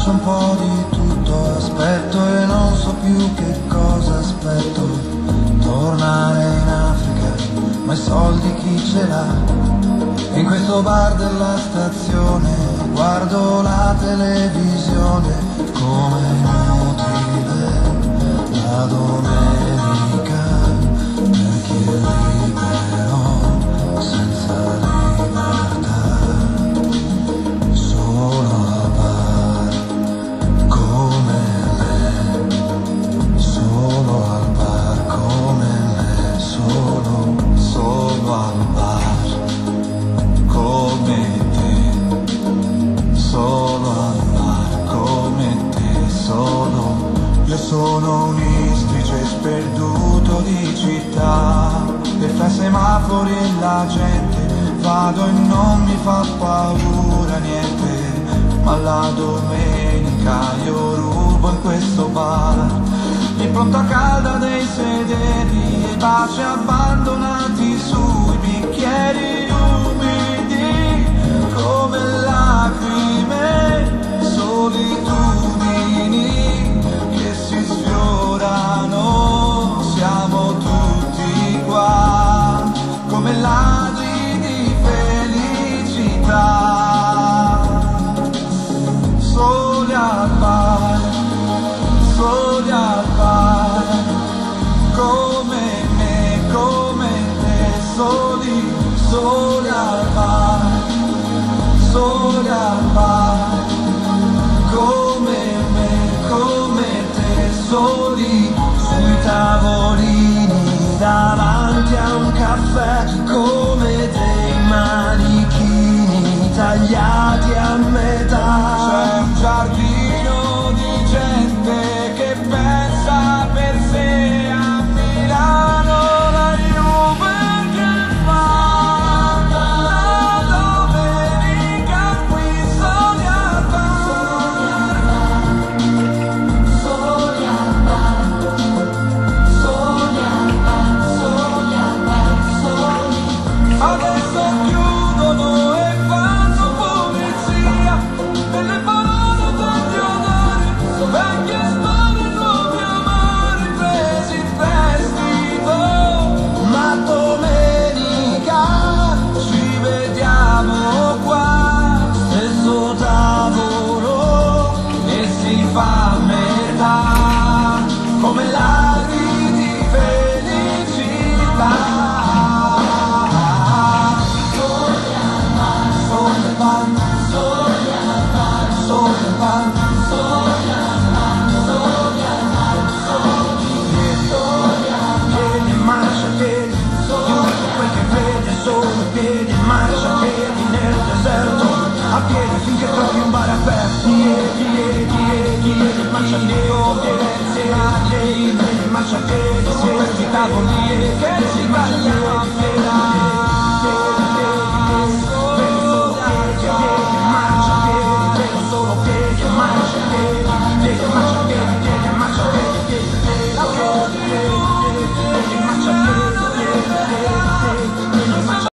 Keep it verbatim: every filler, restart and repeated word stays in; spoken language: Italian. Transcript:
faccio un po' di tutto, aspetto e non so più che cosa aspetto. Tornare in Africa, ma i soldi chi ce l'ha? In questo bar della stazione guardo la televisione, come inutile la domenica per chi è libero senza libertà. Solo al bar come me, solo al bar come me, solo, solo al bar come te, solo al bar come te, solo. Io sono un istrice sperduto di città, e fra i semafori e la gente vado e non mi fa paura niente, ma la domenica io rubo in questo bar l'impronta calda dei sederi e i baci abbandonati sui bicchieri umidi come lacrime, solitudini che si sfiorano. Siamo tutti qua come ladri di felicità, soli al bar, soli al bar, come me, come te, soli, soli al bar, soli al bar, come me, come te, soli sui tavolini davanti a un caffè, come dei manichini tagliati a metà. C'è un giardino di gente che pensa per sé, a Milano la Juve che fa la domenica qui soli al bar, soli al bar, soli al bar, soli al bar, soli. Adesso chiudono e fanno pulizia delle parole, tanti odori, vecchie storie, nuovi amori presi in prestito. Ma domenica ci vediamo qua, stesso tavolo e si fa metà come laghi di felicità. Soli al bar, soli al bar, soli al bar, soli al bar, soli al bar, soli al bar, soli. Piedi, piedi, marcia, piedi, chiunque quel che vede solo piedi, marcia, piedi nel deserto, a piedi finché trovi un bar aperto. Piedi, piedi, piedi, piedi, marcia, piedi, piedi, piedi, marcia, piedi, su questi tavoli che si tagliano a metà.